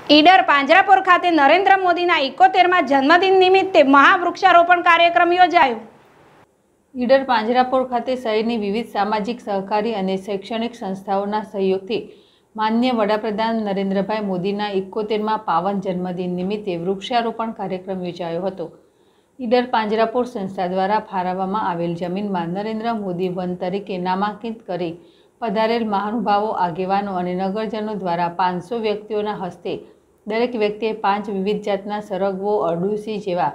ઈડર પાંજરાપોર ખાતે નરેન્દ્ર મોદીના 71મા જન્મદિન નિમિત્તે મહાવૃક્ષારોપણ કાર્યક્રમ યોજાયો। ઈડર પાંજરાપોર ખાતે શહેરની વિવિધ સામાજિક, સહકારી અને શૈક્ષણિક સંસ્થાઓના સહયોગથી માનનીય વડાપ્રધાન નરેન્દ્રભાઈ મોદીના 71મા પાવન જન્મદિન નિમિત્તે વૃક્ષારોપણ કાર્યક્રમ યોજાયો હતો। ઈડર પાંજરાપોર સંસ્થા દ્વારા ફાળવવામાં આવેલ જમીનમાં નરેન્દ્ર મોદી વન તરીકે નામાંકિત કરી પધારેલ મહાનુભાવો, આગેવાનો અને નગરજનો દ્વારા 500 વ્યક્તિઓના હસ્તે દરેક વ્યક્તિએ 5 વિવિધ જાતના સરગવો, અરડુસી જેવા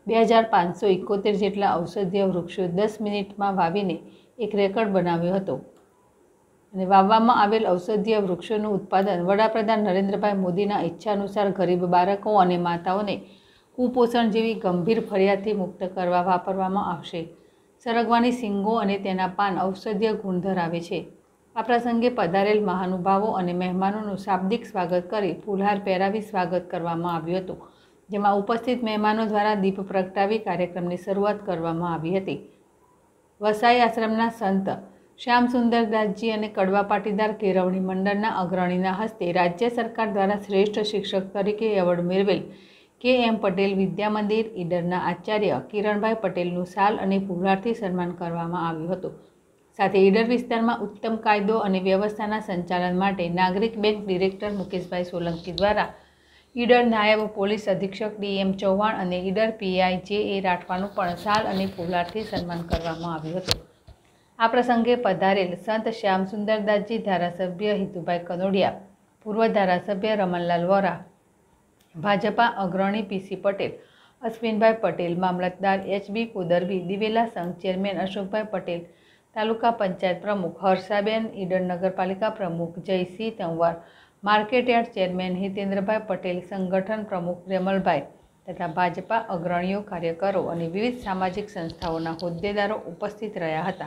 2571 જેટલા ઔષધીય વૃક્ષો 10 મિનિટમાં વાવીને એક રેકોર્ડ બનાવ્યો હતો અને વાવવામાં આવેલ ઔષધીય વૃક્ષોનું ઉત્પાદન વડાપ્રધાન નરેન્દ્રભાઈ મોદીના ઈચ્છાનુસાર ગરીબ બાળકો અને માતાઓને કુપોષણ જેવી ગંભીર ફરિયાદથી મુક્ત કરવા વાપરવામાં આવશે। સરગવાની શીંગો અને તેના પાન ઔષધીય ગુણ ધરાવે છે। આ પ્રસંગે પધારેલ મહાનુભાવો અને મહેમાનોનું શાબ્દિક સ્વાગત કરી ફૂલહાર પહેરાવી સ્વાગત કરવામાં આવ્યું હતું, જેમાં ઉપસ્થિત મહેમાનો દ્વારા દીપ પ્રગટાવી કાર્યક્રમની શરૂઆત કરવામાં આવી હતી। વસાઈ આશ્રમના સંત શ્યામસુંદરદાસજી અને કડવા પાટીદાર કેળવણી મંડળના અગ્રણીના હસ્તે રાજ્ય સરકાર દ્વારા શ્રેષ્ઠ શિક્ષક તરીકે એવોર્ડ મેળવેલ કે.એમ. પટેલ વિદ્યા મંદિર ઈડરના આચાર્ય કિરણભાઈ પટેલનું શાલ અને ફૂલહારથી સન્માન કરવામાં આવ્યું હતું। સાથે ઈડર વિસ્તારમાં ઉત્તમ કાયદો અને વ્યવસ્થાના સંચાલન માટે નાગરિક બેંક ડિરેક્ટર મુકેશભાઈ સોલંકી દ્વારા ઈડર નાયબ પોલીસ અધિક્ષક ડી.એમ. ચૌહાણ અને ઈડર પીઆઈ જે.એ. રાઠવાનું પણ શાલ અને ફૂલહારથી સન્માન કરવામાં આવ્યું હતું। આ પ્રસંગે પધારેલ સંત શ્યામસુંદરદાસજી, ધારાસભ્ય હિતુભાઈ કનોડિયા, પૂર્વ ધારાસભ્ય રમણલાલ વોરા, ભાજપા અગ્રણી પી.સી. પટેલ, અશ્વિનભાઈ પટેલ, મામલતદાર એચ.બી. કોદરવી, દિવેલા સંઘ ચેરમેન અશોકભાઈ પટેલ, તાલુકા પંચાયત પ્રમુખ હર્ષાબેન, ઈડર નગરપાલિકા પ્રમુખ જયસિંહ તંવાર, માર્કેટયાર્ડ ચેરમેન હિતેન્દ્રભાઈ પટેલ, સંગઠન પ્રમુખ રેમલભાઈ તથા ભાજપા અગ્રણીઓ, કાર્યકરો અને વિવિધ સામાજિક સંસ્થાઓના હોદ્દેદારો ઉપસ્થિત રહ્યા હતા।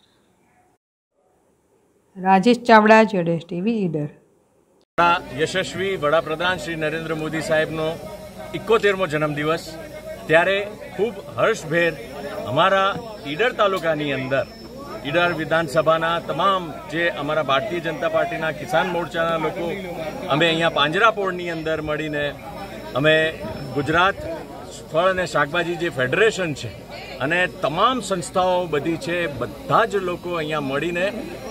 રાજેશ ચાવડા, જેડેશ ટીવી, ઈડર। યશસ્વી વડાપ્રધાન શ્રી નરેન્દ્ર મોદી સાહેબનો 71મો જન્મદિવસ, ત્યારે ખૂબ હર્ષભેર અમારા ઈડર તાલુકાની અંદર ઈડર વિધાનસભાના તમામ જે અમારા ભારતીય જનતા પાર્ટીના કિસાન મોરચાના લોકો અમે અહીંયા પાંજરાપોળની અંદર મળીને અમે ગુજરાત ફળ અને શાકભાજી જે ફેડરેશન છે અને તમામ સંસ્થાઓ બધી છે, બધા જ લોકો અહીંયા મળીને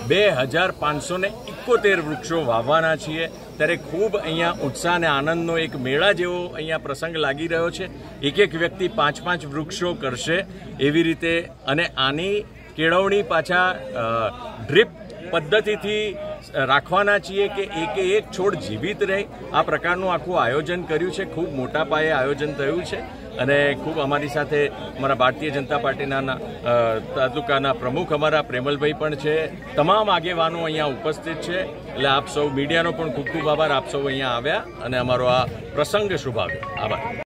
2571 વૃક્ષો વાવવાના છીએ। ત્યારે ખૂબ અહીંયા ઉત્સાહ અને આનંદનો એક મેળા જેવો અહીંયા પ્રસંગ લાગી રહ્યો છે। એક વ્યક્તિ 5 વૃક્ષો કરશે એવી રીતે, અને આની કેળવણી પાછા ડ્રીપ પદ્ધતિથી રાખવાના છીએ કે એક છોડ જીવિત રહે, આ પ્રકારનું આખું આયોજન કર્યું છે। ખૂબ મોટા પાયે આયોજન થયું છે અને ખૂબ અમારી સાથે અમારા ભારતીય જનતા પાર્ટીના તાલુકાના પ્રમુખ અમારા પ્રેમલભાઈ પણ છે। તમામ આગેવાનો અહીંયા ઉપસ્થિત છે, એટલે આપ સૌ મીડિયાનો પણ ખૂબ ખૂબ આભાર, આપ સૌ અહીંયા આવ્યા અને અમારો આ પ્રસંગ શુભાવ્યો। આભાર।